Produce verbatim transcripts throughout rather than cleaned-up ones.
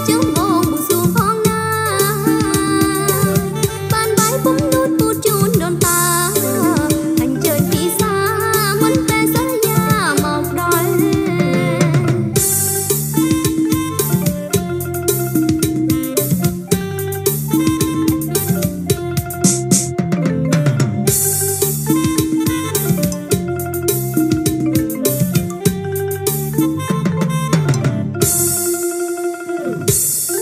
Hãy subscribe cho kênh Ghiền Mì Gõ để không bỏ lỡ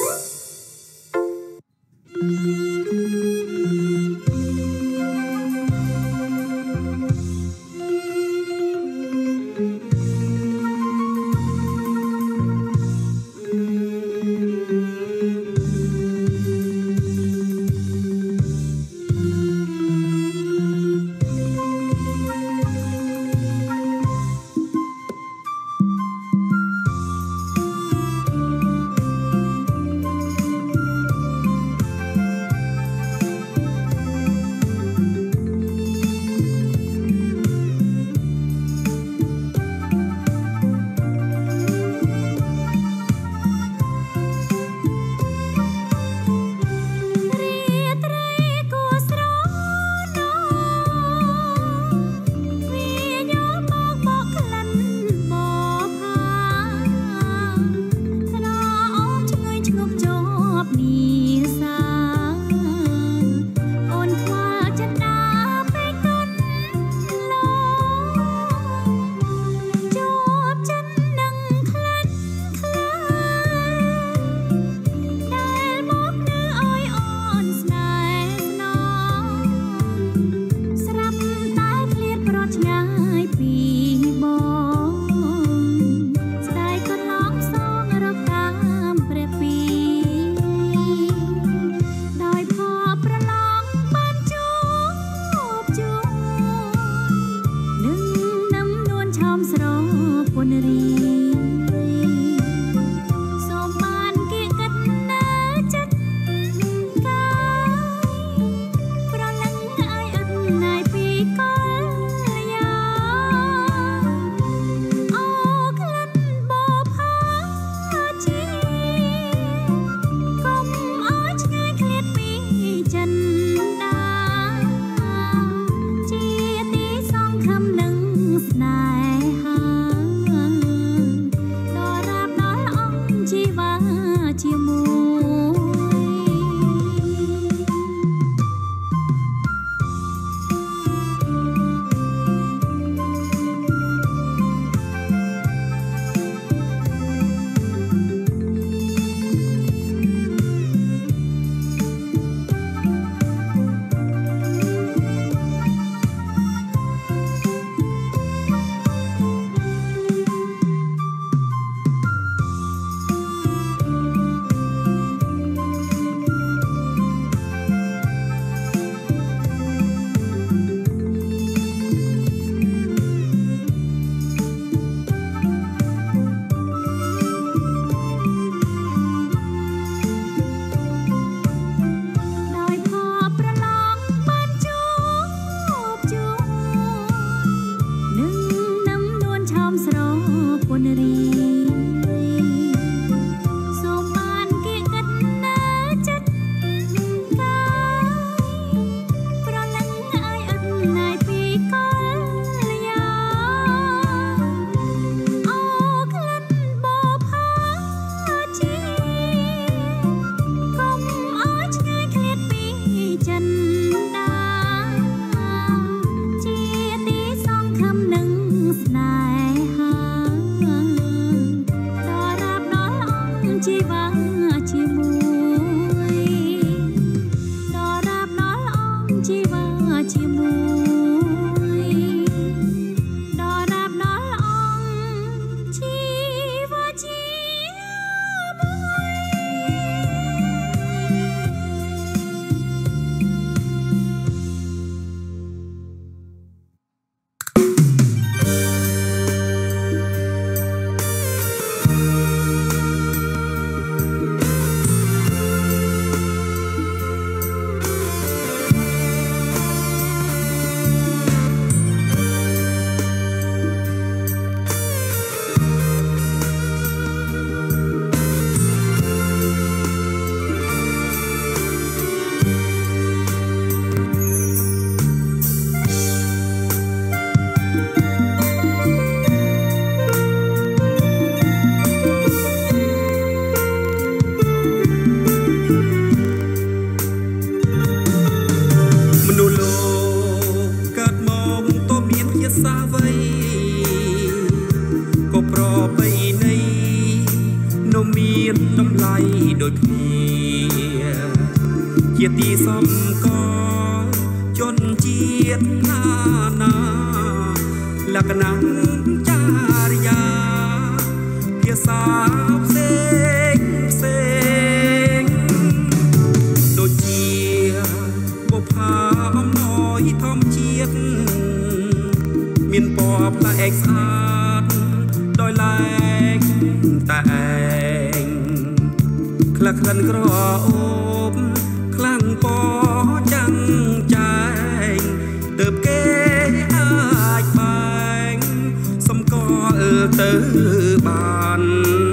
ជាទីសំកជន់ជាតិណានាលក្ខណៈចារយាភាសាផ្សេងផ្សេងដូចជាបុប្ផាអំណយធម្មជាតិមានពណ៌ផ្លែកស្អាតដោយឡែកតែឯងក្លិនក្លិនក្រអូបខ្លាំងពចាំងចែងទើបគេអាចបែងសំគាល់ទៅបាន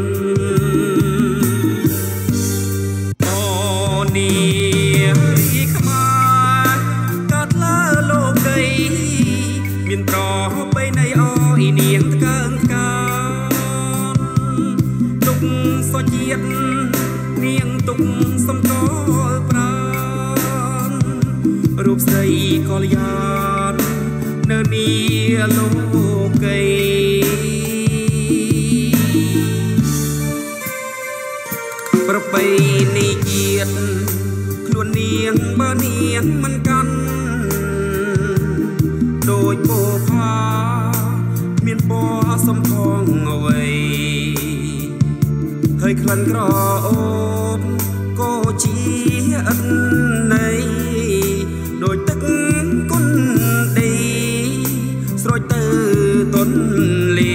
អូនីរីខ្មែរកាត់លើលោកីមានប្របីនៃអអ៊ីនាងតកើងតកើទុកសុជាតិនាងទុកសំកល់ប្រាណរូបស្រីកល្យាននៅនីលោកីប្របីនីជាតិខ្លួននាងបើនាងមិនកាន់ដូចពោផាមានពណ៌សំផងអ្វីហើយក្លិនក្រអូបក៏ជាអិនន័យដូចទឹកគុណដីស្រោចទៅទន្លេ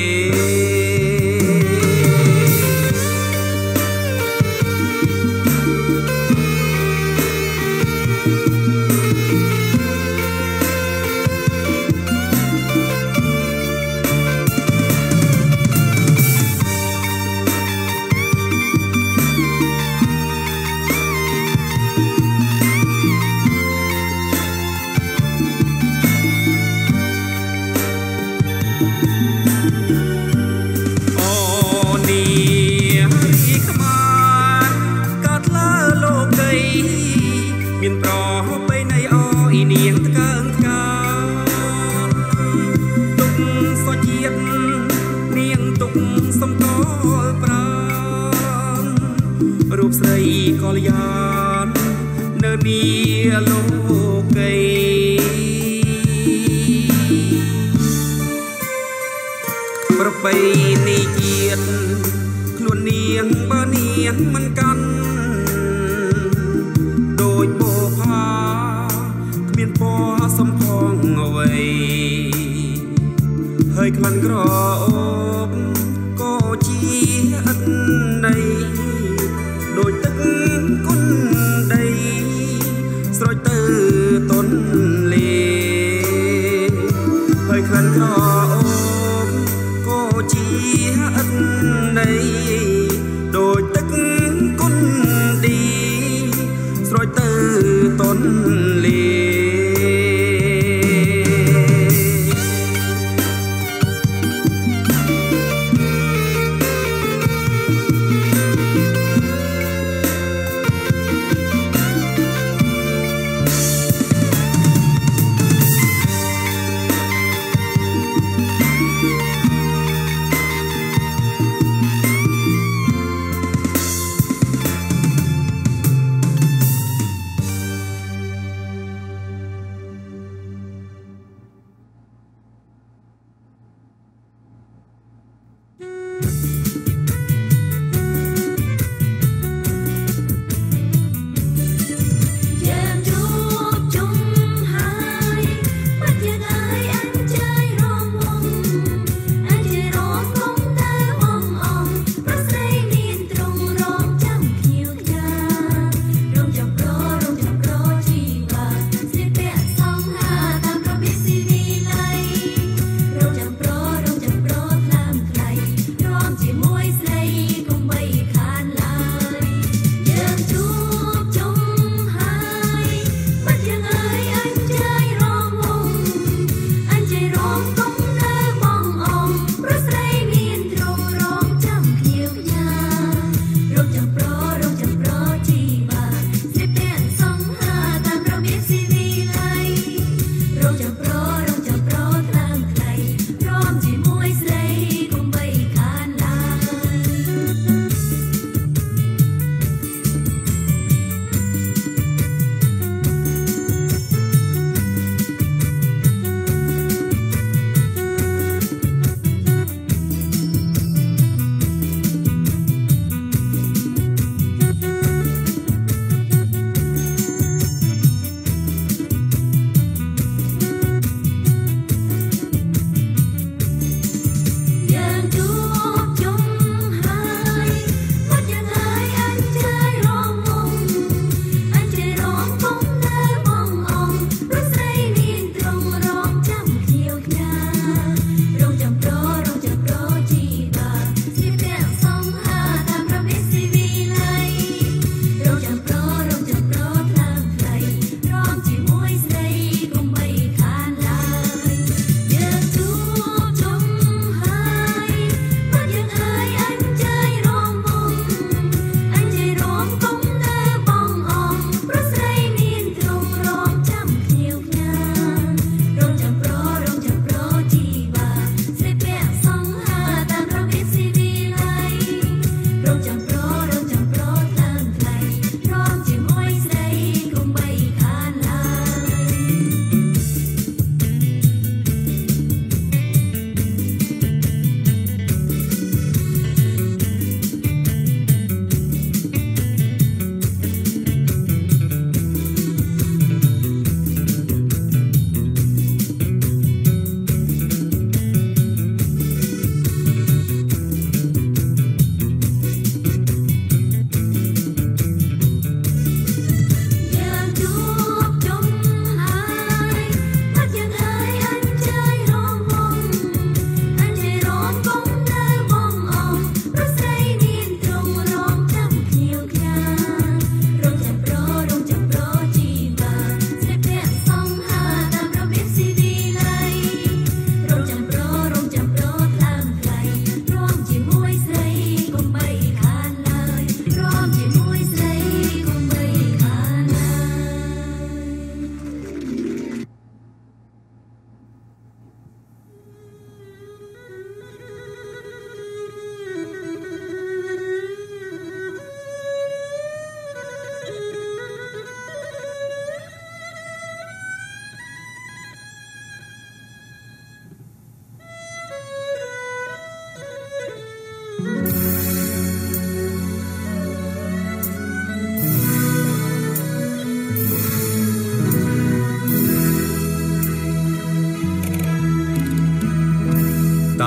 មានប្របីនៃអអ៊ីនាងតកើងតកើទុកសុជាតិនាងទុកសំកល់ប្រាណរូបស្រីកល្យាននៅនីលោកីប្របីនីជាតិខ្លួននាងបើនាងមិនកាន់ដូចបោផាគ្មានពណ៌សំផងអ្វីហើយក្លិនក្រអូបក៏ជាអិនន័យដូចទឹកគុណដីស្រោចទៅទន្លេហើយក្លិនក្រអូបក៏ជាអិនន័យដូចទឹកគុណដីស្រោចទៅទន្លេ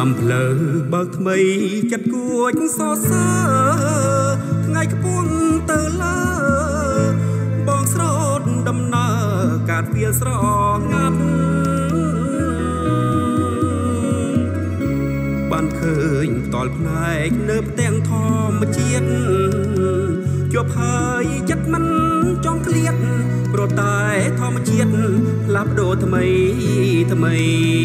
តាមផ្លូវបើកថ្មីចិត្តគួចសរសើរថ្ងៃខ្ពស់ទៅលើបងស្រោតដំណើរកាត់វាស្រងាត់បានឃើញផ្ទាល់ផ្នែកនៅផ្ទាំងធម្មជាតិជាប់ហើយចិត្តមិនចង់ឃ្លាតព្រោះតែធម្មជាតិផ្លាស់ប្ដូរថ្មីថ្មី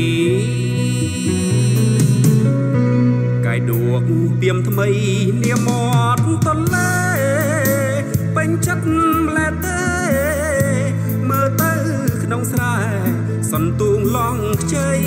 កាយដួកពីមថ្មីនាមាត់តលេពេញចិត្តម្លែទេមើលទៅក្នុងស្រែសន្ទូងឡងខ្ចី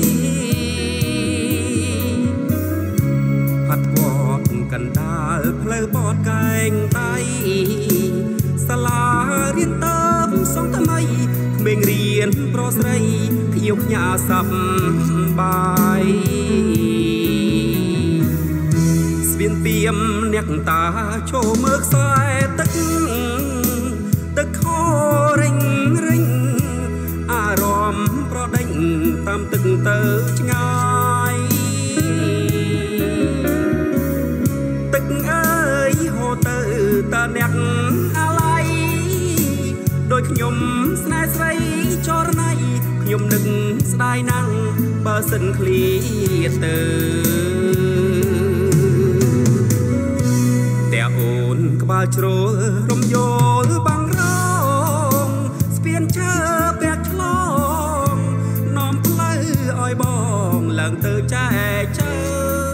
ផាត់វត្តកណ្ដាលផ្លូវបត់កែងដៃសាលារៀនតើមសងថ្មីក្មេងរៀនប្រុសស្រីខ្ញាវខ្ញាសប្បាយស្ពានពីមអ្នកតាចូលមើលខ្សែទឹកទឹកខរិញរិញអារម្មណ៍ប្រដេញតាមទឹកទៅឆ្ងាយទឹកអើយហូរទៅតើអ្នកអាឡ័យដោយខ្ញុំស្នេហ៍ស្រីចរណៃខ្ញុំនឹកស្ដាយណាស់បើសិនឃ្លាទៅតែអូនក្បាលជ្រោរំយោលបាំងរងស្ពានឈើពាក់ឆ្លងនាំផ្លូវឲ្យបងឡើងទៅចែកជើ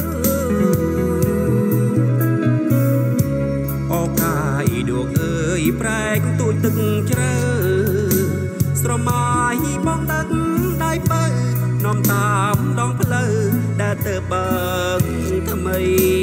អូកាយដួកអើយប្រែកទូចទឹកជ្រៅស្រមាយបងដឹកដៃបើនាំតាមដងផ្លូវដែលទៅបើកថ្មី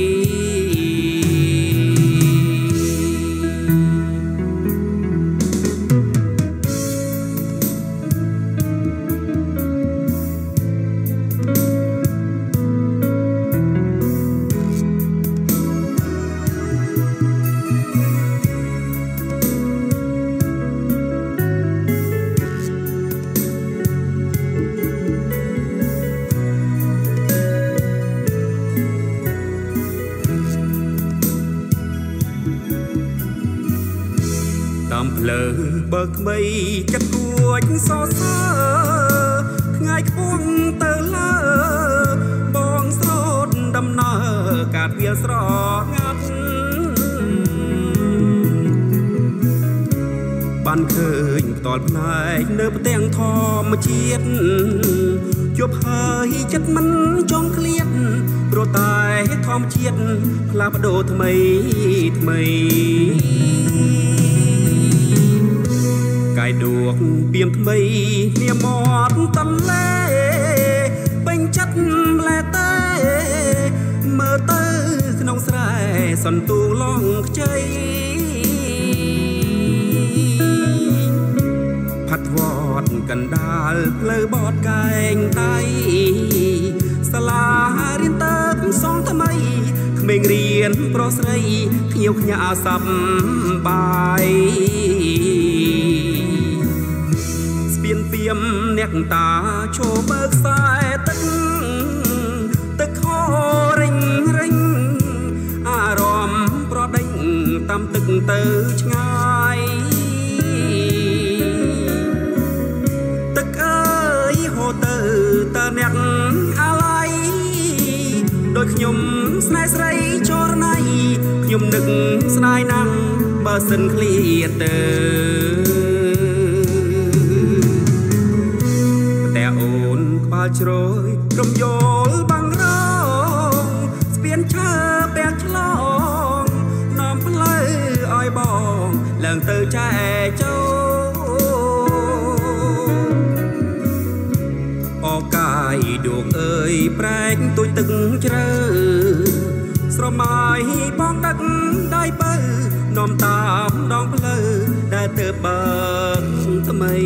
តាមផ្លូវបើកថ្មីចិត្តគួចសរសើរថ្ងៃខ្ពស់ទៅលើបងស្រោតដំណើរកាត់វាស្រងាត់បានឃើញផ្ទាល់ផ្នែកនៅផ្ទាំងធម្មជាតិជួបហើយចិត្តមិនចង់ឃ្លាតព្រោះតែធម្មជាតិផ្លាស់ប្ដូរថ្មីថ្មីកាយដួកពីមថ្មីនាមាត់តលេពេញចិត្តម្លែទេមើលទៅក្នុងស្រែសន្ទូងឡងខ្ចីផាត់វត្តកណ្ដាលផ្លូវបត់កែងដៃសាលារៀនតើមសងថ្មីក្មេងរៀនប្រុសស្រីខ្ញាវខ្ញាសប្បាយស្ពានពីមអ្នកតាចូលបើកខ្សែទឹកទឹកខរិញរិញអារម្មណ៍ប្រដេញតាមទឹកទៅឆ្ងាយទឹកអើយហូរទៅតើអ្នកអាឡ័យដោយខ្ញុំស្នេហ៍ស្រីចរណៃខ្ញុំនឹកស្ដាយណាស់បើសិនឃ្លាតទៅតែអូនក្បាលជ្រោយរំយោលបាំងរងស្ពានឈើពាក់ឆ្លងនាំផ្លូវឲ្យបងឡើងទៅចែកចូលអូកាយដួងអើយប្រែកទូចទឹកជ្រៅស្រមាយបងដឹកដៃបើនាំតាមដងផ្លូវដែលទៅបើកថ្មី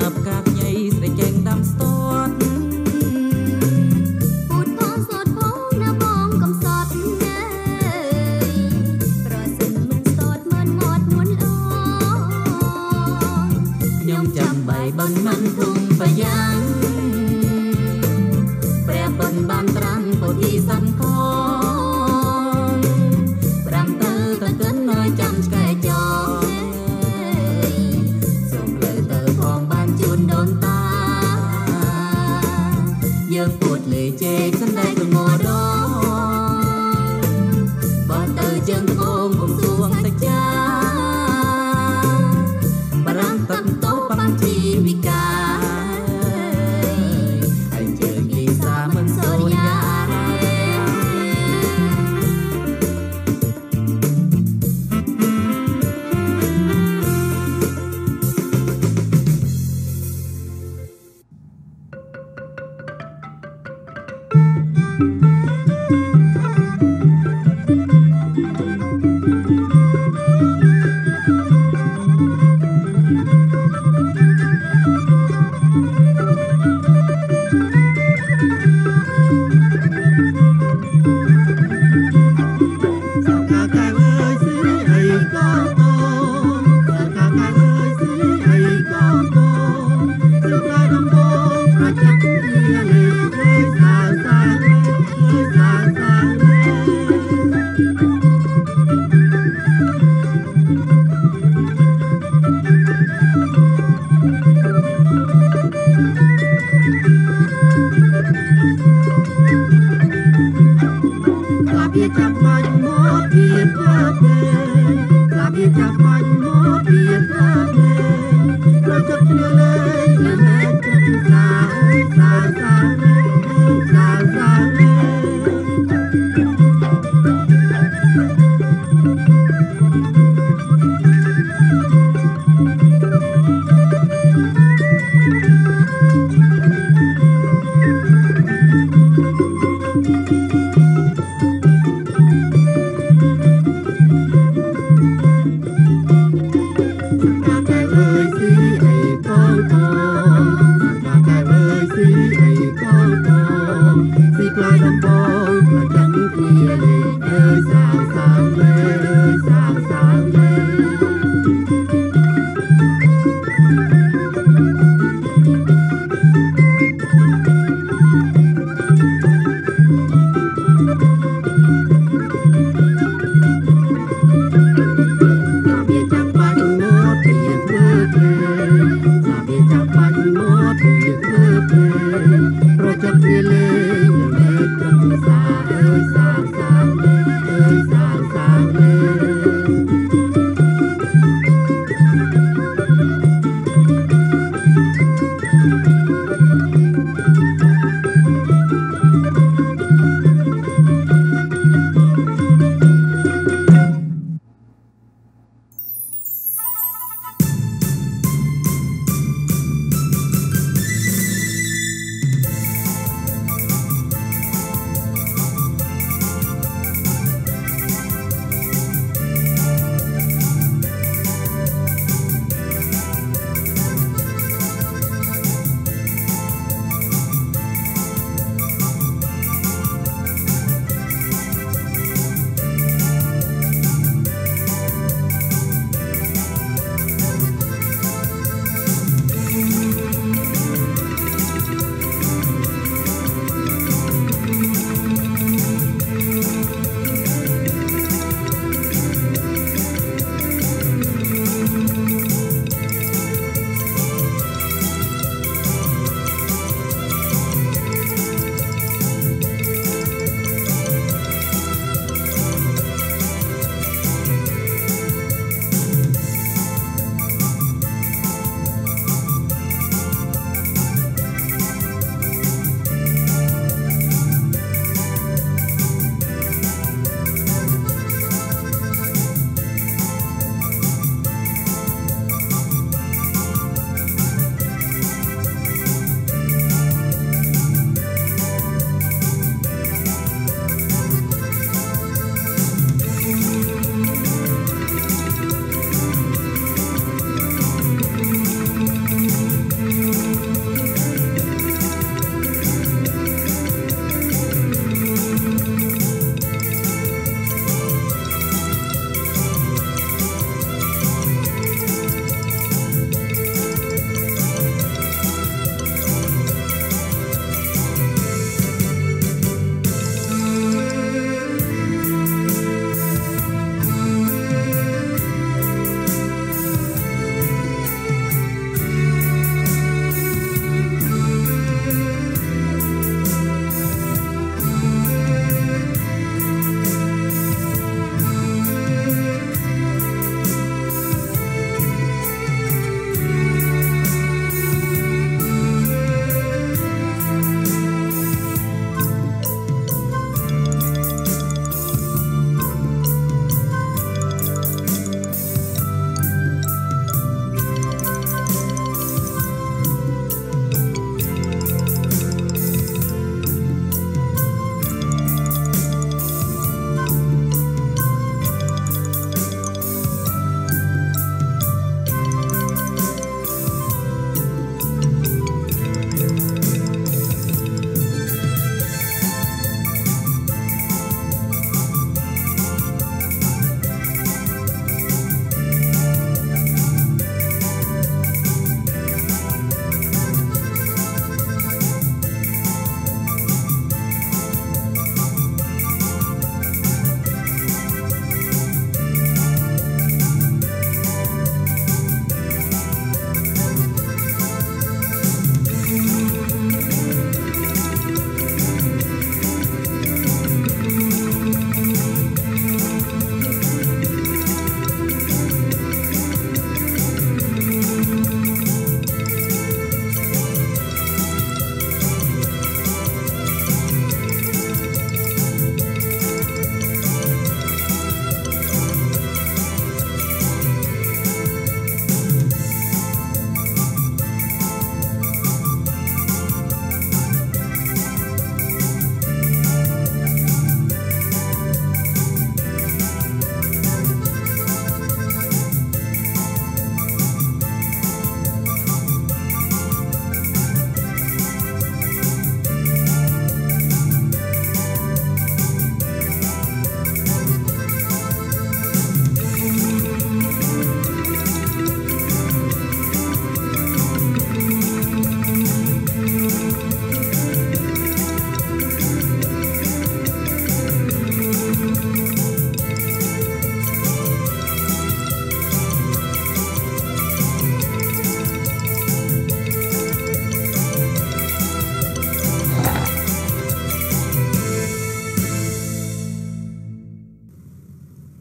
บกาบใหญ่ใส่แกงดำสดพูดพอสดพอนะมองกำสดเนยตรอสินมันสดมันหมดมุนลอยมจำใบบังมันทุ่งปะยังแปรปนบานตรังปวดที่สันคอปรำเตอตะเกินน้อยจำแก่จอส่งเลยเตอของบ้านจุนโดนตาเยื่อปวดเลยเจกสันได้ตัวงอดองบ่เตอเจิงตะโกงคงสวงสักจาปรังตับโตปังชีวิกาไอเจอกีสามันโซยา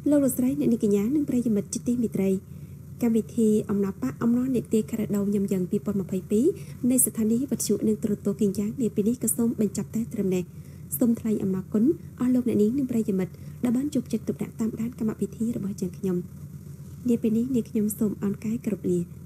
លោកលោកស្រីអ្នកនាងកញ្ញានិងប្រិយមិត្តជាទីមេត្រីកម្មវិធីអំណបៈអំណរនេតិខេរដូវញឹមយ៉ាងពីរពាន់ម្ភៃពីរនៃស្ថានីយ៍វិទ្យុនិងទូរទស្សន៍គីយ៉ាងនាពេលនេះក៏សូមបញ្ចប់តែត្រឹមនេះសូមថ្លែងអំណរគុណអស់លោកអ្នកនាងនិងប្រិយមិត្តដែលបានជោគជ័យទុកដាក់តាមដានកម្មវិធីរបស់យើងខ្ញុំនាពេលនេះនាងខ្ញុំសូមអរកាយគ្រប់លា